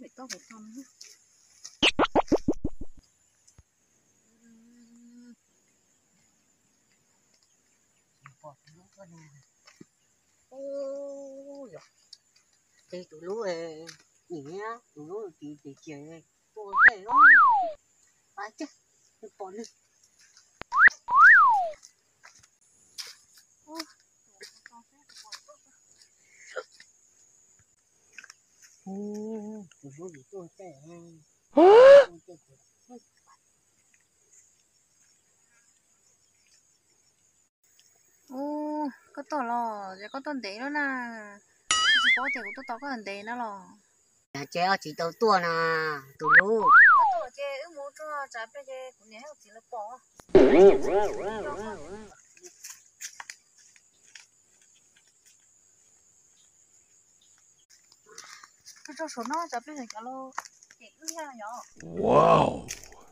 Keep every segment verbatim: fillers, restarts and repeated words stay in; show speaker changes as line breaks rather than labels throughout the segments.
bị to phải to nữa.
Ôi giời, cái tụi lú này nhỉ, tụi lú thì thì chơi tôi cái đó, phải chứ, tôi còn đi. Tụi lú thì tôi chơi, tôi chơi.
Ô, có to lò, giờ có tuần tế nữa nè. Chỉ có thể của tôi to có tuần tế nữa lò.
À, chơi chỉ tàu tua nè, tụi lú.
Có tổ chơi ước muốn cho trái bây giờ cũng nhớ chỉ là bỏ. Cứ cho số nó trái bây giờ cả lô. Chỉ ước nha nhỏ.
Wow.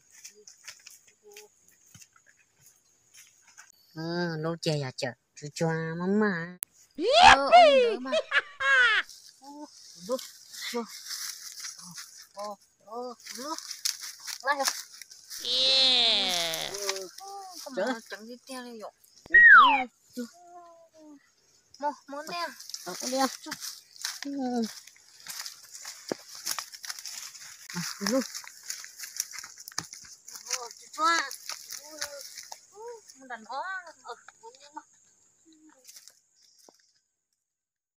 Ờ, lú chơi à chờ, chú cho mama.
Ờ, ông đỡ mà.
Ô, lú, lú. Ô, ô, lú. Lại rồi.
Yeah.
Không mà chẳng đi theo đi dụ. Mô, muốn theo.
Ờ, đi à. Ừ. À, lú. Ô, chú cho.
Muốn đàn ó.
Ờ, muốn đi mà.